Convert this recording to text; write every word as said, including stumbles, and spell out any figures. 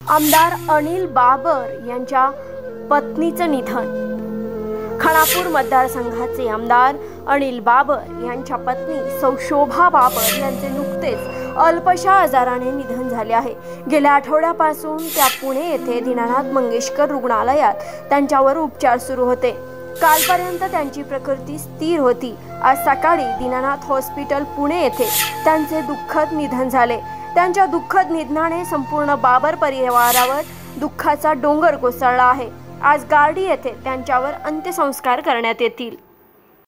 आमदार अनिल बाबर यांच्या पत्नीचं निधन। खानापूर मतदारसंघाचे आमदार अनिल बाबर यांच्या पत्नी सौ शोभा बाबर यांचे नुकतेच अल्पशा आजाराने निधन झाले आहे। गेल्या आठवड्यापासून त्या पुणे येथे दीनानाथ मंगेशकर रुग्णालयात त्यांच्यावर उपचार सुरू होते। कालपर्यंत त्यांची प्रकृती स्थिर होती। आज सकाळी दीनानाथ हॉस्पिटल पुणे येथे त्यांचे दुःखद निधन झाले। त्यांच्या दुःखद निधनाने संपूर्ण बाबर परिवारावर दुःखाचा डोंगर कोसळला आहे। आज गारडी येथे त्यांच्यावर अंत्यसंस्कार करण्यात येतील।